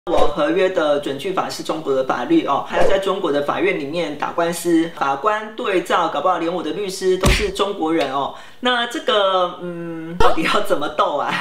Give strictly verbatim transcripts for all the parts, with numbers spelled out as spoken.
我合约的准据法是中国的法律哦，还要在中国的法院里面打官司，法官对照，搞不好连我的律师都是中国人哦。那这个，嗯，到底要怎么斗啊？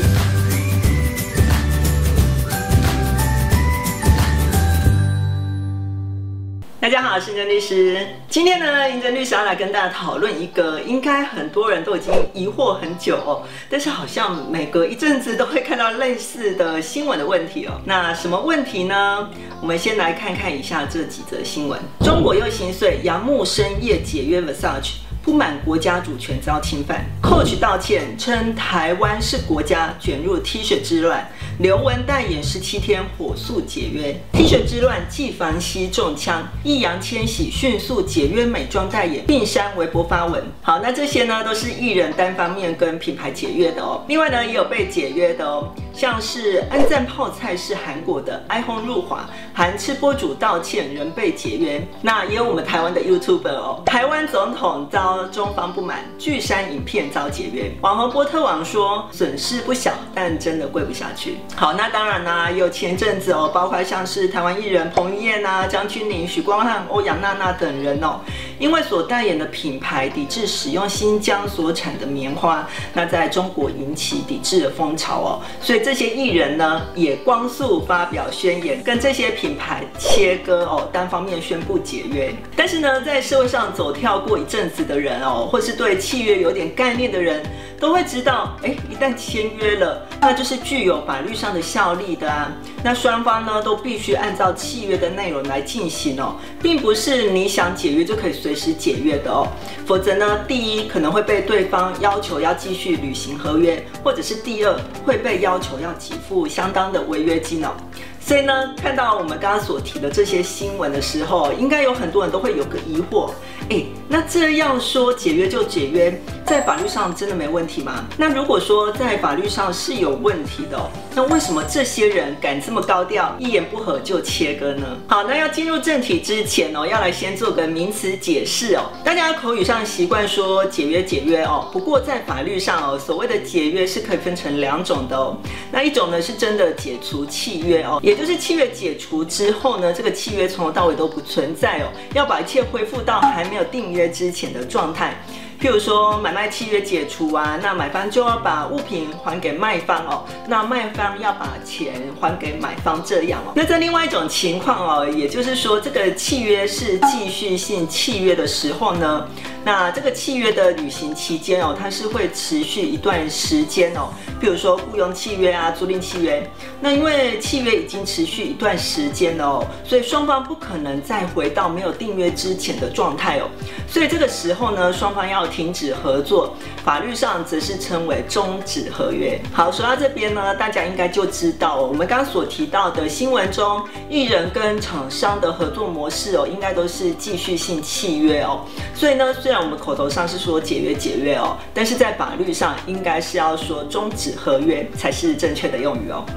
大家好，我是银珍律师。今天呢，银珍律师要来跟大家讨论一个应该很多人都已经疑惑很久哦，但是好像每隔一阵子都会看到类似的新闻的问题哦。那什么问题呢？我们先来看看以下这几则新闻。中国又心碎，杨牧深夜解约 Versace。不满国家主权遭侵犯 ，Coach 道歉称台湾是国家卷入 T 恤之乱，刘雯代言十七天火速解约 ，T 恤之乱纪梵希中枪，易烊千玺迅速解约美妆代言，并删微博发文。好，那这些呢都是艺人单方面跟品牌解约的哦。另外呢也有被解约的哦，像是恩赞泡菜是韩国的哀鸿入华，韩吃播主道歉仍被解约。那也有我们台湾的 YouTuber 哦，台湾总统遭中方不满，拒删影片遭解约。网红波特网说损失不小，但真的跪不下去。好，那当然啦、啊，有前阵子哦，包括像是台湾艺人彭于晏啊、张钧甯、许光汉、欧阳娜娜等人哦，因为所代言的品牌抵制使用新疆所产的棉花，那在中国引起抵制的风潮哦，所以这些艺人呢也光速发表宣言，跟这些品牌切割哦，单方面宣布解约。但是呢，在社会上走跳过一阵子的人哦，或是对契约有点概念的人，都会知道，哎，一旦签约了，那就是具有法律上的效力的啊。那双方呢都必须按照契约的内容来进行哦，并不是你想解约就可以随时解约的哦。否则呢，第一可能会被对方要求要继续履行合约，或者是第二会被要求要给付相当的违约金哦。所以呢，看到我们刚刚所提的这些新闻的时候，应该有很多人都会有个疑惑，哎，那这样说解约就解约，在法律上真的没问题吗？那如果说在法律上是有问题的哦，那为什么这些人敢这么高调，一言不合就切割呢？好，那要进入正题之前哦，要来先做个名词解释哦。大家口语上习惯说解约解约哦，不过在法律上哦，所谓的解约是可以分成两种的哦。那一种呢是真的解除契约哦，也就是契约解除之后呢，这个契约从头到尾都不存在哦，要把一切恢复到还没有订约之前的状态。譬如说买卖契约解除啊，那买方就要把物品还给卖方哦，那卖方要把钱还给买方这样哦。那在另外一种情况哦，也就是说这个契约是继续性契约的时候呢，那这个契约的履行期间哦，它是会持续一段时间哦。譬如说雇佣契约啊、租赁契约，那因为契约已经持续一段时间了哦，所以双方不可能再回到没有订约之前的状态哦。所以这个时候呢，双方要停止合作，法律上则是称为终止合约。好，说到这边呢，大家应该就知道哦，我们刚刚所提到的新闻中，艺人跟厂商的合作模式哦，应该都是继续性契约哦。所以呢，虽然我们口头上是说解约解约哦，但是在法律上应该是要说终止合约才是正确的用语哦。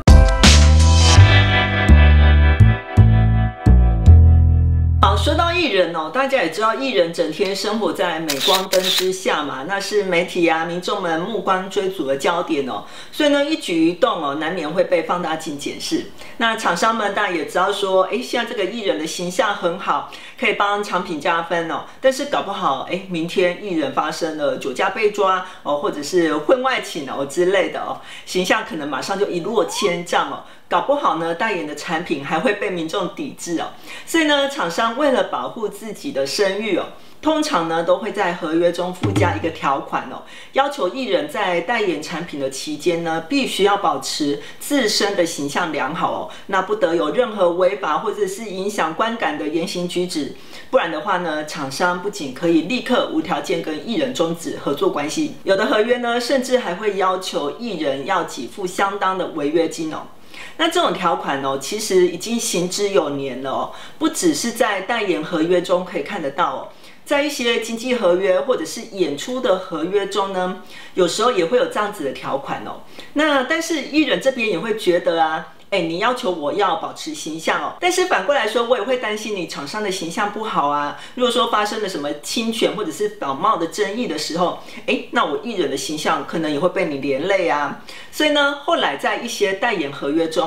好，说到艺人哦，大家也知道艺人整天生活在镁光灯之下嘛，那是媒体啊、民众们目光追逐的焦点哦，所以呢，一举一动哦，难免会被放大镜检视。那厂商们当然也知道说，哎，现在这个艺人的形象很好，可以帮产品加分哦，但是搞不好，哎，明天艺人发生了酒驾被抓哦，或者是婚外情哦之类的哦，形象可能马上就一落千丈哦。搞不好呢，代言的产品还会被民众抵制哦。所以呢，厂商为了保护自己的声誉哦，通常呢都会在合约中附加一个条款哦，要求艺人在代言产品的期间呢，必须要保持自身的形象良好哦，那不得有任何违法或者是影响观感的言行举止，不然的话呢，厂商不仅可以立刻无条件跟艺人终止合作关系，有的合约呢，甚至还会要求艺人要给付相当的违约金哦。那这种条款哦，其实已经行之有年了哦，不只是在代言合约中可以看得到哦，在一些经纪合约或者是演出的合约中呢，有时候也会有这样子的条款哦。那但是艺人这边也会觉得啊，哎，你要求我要保持形象哦，但是反过来说，我也会担心你厂商的形象不好啊。如果说发生了什么侵权或者是仿冒的争议的时候，哎，那我艺人的形象可能也会被你连累啊。所以呢，后来在一些代言合约中哦，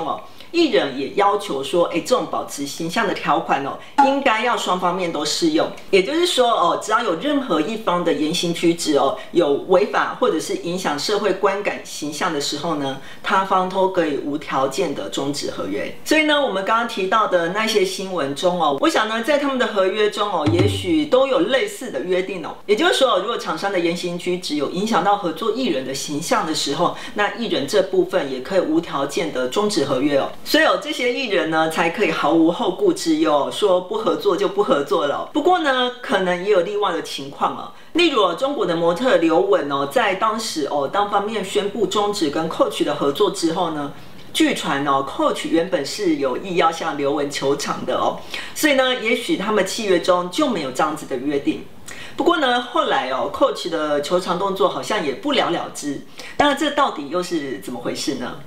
艺人也要求说，哎，这种保持形象的条款哦，应该要双方面都适用。也就是说哦，只要有任何一方的言行举止哦，有违法或者是影响社会观感形象的时候呢，他方都可以无条件的终止合约。所以呢，我们刚刚提到的那些新闻中哦，我想呢，在他们的合约中哦，也许都有类似的约定哦。也就是说，如果厂商的言行举止有影响到合作艺人的形象的时候，那艺人这部分也可以无条件的终止合约哦。所以哦，这些艺人呢，才可以毫无后顾之忧，说不合作就不合作了哦。不过呢，可能也有例外的情况哦。例如、哦、中国的模特刘雯哦，在当时哦单方面宣布终止跟 Coach 的合作之后呢，据传哦 ，Coach 原本是有意要向刘雯求偿的哦，所以呢，也许他们契约中就没有这样子的约定。不过呢，后来哦 ，Coach 的求偿动作好像也不了了之。那这到底又是怎么回事呢？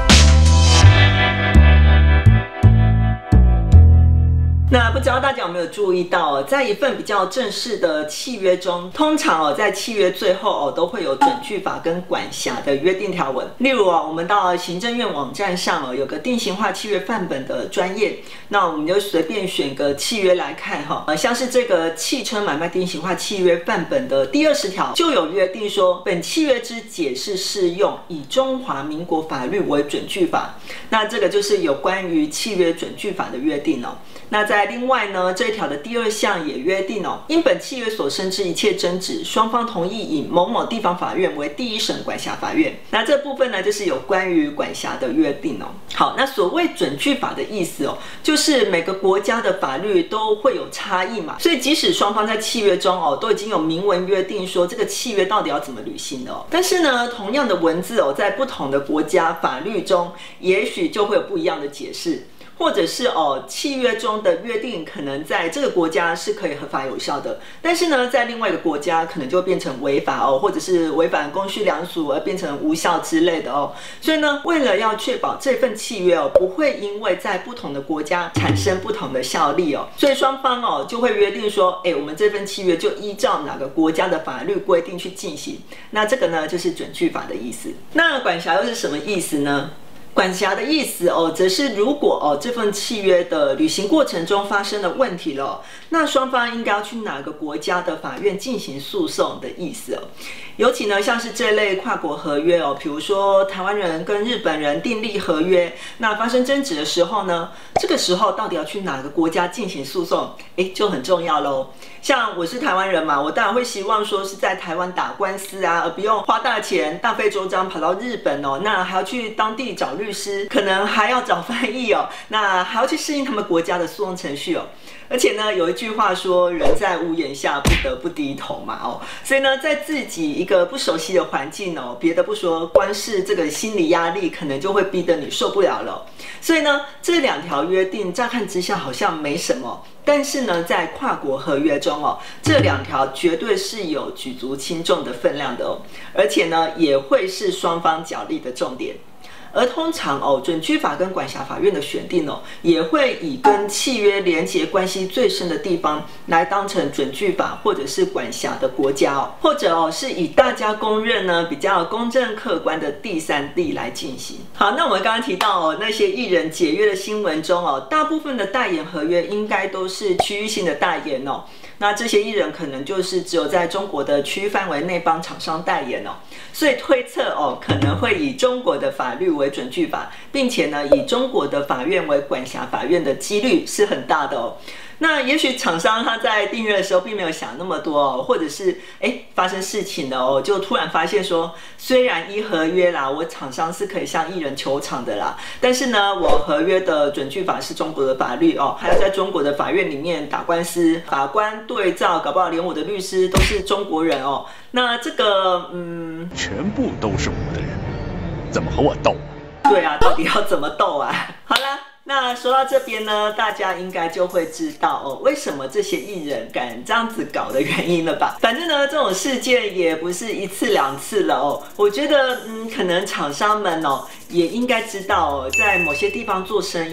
那不知道大家有没有注意到哦，在一份比较正式的契约中，通常哦，在契约最后哦，都会有准据法跟管辖的约定条文。例如哦，我们到行政院网站上哦，有个定型化契约范本的专页，那我们就随便选个契约来看哈。呃，像是这个汽车买卖定型化契约范本的第二十条，就有约定说，本契约之解释适用以中华民国法律为准据法。那这个就是有关于契约准据法的约定哦。那在另外呢，这一条的第二项也约定哦，因本契约所生之一切争执，双方同意以某某地方法院为第一审管辖法院。那这部分呢，就是有关于管辖的约定哦。好，那所谓准据法的意思哦，就是每个国家的法律都会有差异嘛，所以即使双方在契约中哦，都已经有明文约定说这个契约到底要怎么履行的哦，但是呢，同样的文字哦，在不同的国家法律中，也许就会有不一样的解释。或者是哦，契约中的约定可能在这个国家是可以合法有效的，但是呢，在另外一个国家可能就会变成违法哦，或者是违反公序良俗而变成无效之类的哦。所以呢，为了要确保这份契约哦不会因为在不同的国家产生不同的效力哦，所以双方哦就会约定说，哎，我们这份契约就依照哪个国家的法律规定去进行。那这个呢，就是准据法的意思。那管辖又是什么意思呢？管辖的意思哦，则是如果哦这份契约的履行过程中发生了问题了，那双方应该要去哪个国家的法院进行诉讼的意思哦。尤其呢，像是这类跨国合约哦，比如说台湾人跟日本人订立合约，那发生争执的时候呢，这个时候到底要去哪个国家进行诉讼，哎，就很重要喽。像我是台湾人嘛，我当然会希望说是在台湾打官司啊，而不用花大钱、大费周章跑到日本哦，那还要去当地找律师，可能还要找翻译哦，那还要去适应他们国家的诉讼程序哦。而且呢，有一句话说，人在屋檐下不得不低头嘛哦，所以呢，在自己一个不熟悉的环境哦，别的不说，光是这个心理压力可能就会逼得你受不了了。所以呢，这两条约定乍看之下好像没什么，但是呢，在跨国合约中哦，这两条绝对是有举足轻重的分量的哦，而且呢，也会是双方角力的重点。而通常哦，准据法跟管辖法院的选定哦，也会以跟契约连结关系最深的地方来当成准据法或者是管辖的国家哦，或者哦是以大家公认呢比较公正客观的第三地来进行。好，那我们刚刚提到哦，那些艺人解约的新闻中哦，大部分的代言合约应该都是区域性的代言哦。那这些艺人可能就是只有在中国的区域范围内帮厂商代言哦，所以推测哦，可能会以中国的法律为准据法，并且呢，以中国的法院为管辖法院的几率是很大的哦。那也许厂商他在订阅的时候并没有想那么多哦，或者是哎发生事情了哦，就突然发现说，虽然依合约啦，我厂商是可以向艺人求偿的啦，但是呢，我合约的准据法是中国的法律哦，还要在中国的法院里面打官司，法官对照，搞不好连我的律师都是中国人哦。那这个嗯， 全部都是我的人，怎么和我斗？ 对啊，到底要怎么斗啊？好啦。那说到这边呢，大家应该就会知道哦，为什么这些艺人敢这样子搞的原因了吧？反正呢，这种事件也不是一次两次了哦。我觉得，嗯，可能厂商们哦，也应该知道哦，在某些地方做生意，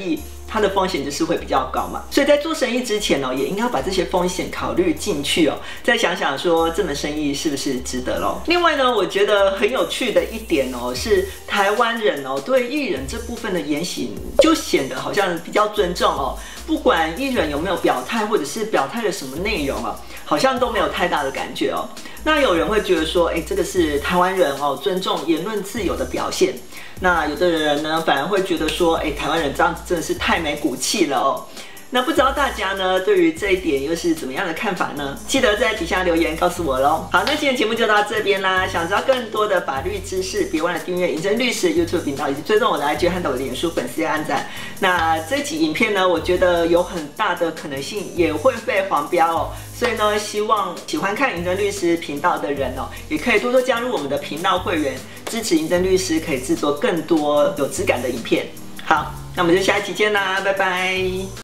它的风险就是会比较高嘛。所以在做生意之前哦，也应该把这些风险考虑进去哦，再想想说这门生意是不是值得咯。另外呢，我觉得很有趣的一点哦，是台湾人哦对艺人这部分的言行就显得好像比较尊重哦，不管艺人有没有表态，或者是表态了什么内容啊，好像都没有太大的感觉哦。那有人会觉得说，哎，这个是台湾人哦尊重言论自由的表现。那有的人呢，反而会觉得说，哎，台湾人这样子真的是太没骨气了哦。那不知道大家呢，对于这一点又是怎么样的看法呢？记得在底下留言告诉我喽。好，那今天节目就到这边啦。想知道更多的法律知识，别忘了订阅尹真律师 YouTube 频道，以及追踪我的 I G 和我的脸书粉丝按赞。那这期影片呢，我觉得有很大的可能性也会被黄标哦。所以呢，希望喜欢看尹真律师频道的人哦，也可以多多加入我们的频道会员，支持尹真律师可以制作更多有质感的影片。好，那我们就下一期见啦，拜拜。